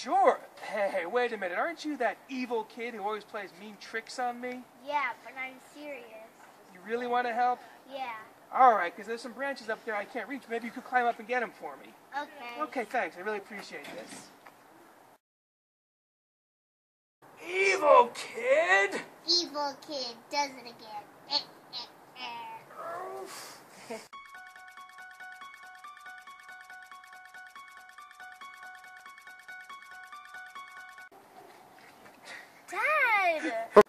Sure. Hey, wait a minute. Aren't you that evil kid who always plays mean tricks on me? Yeah, but I'm serious. You really want to help? Yeah. All right, because there's some branches up there I can't reach. Maybe you could climb up and get them for me. Okay. Okay, thanks. I really appreciate this. Evil kid! Evil kid does it again. Dad!